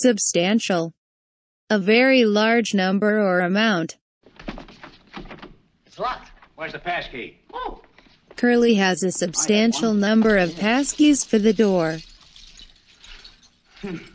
Substantial. A very large number or amount. It's locked. Where's the passkey? Oh. Curly has a substantial number of passkeys for the door.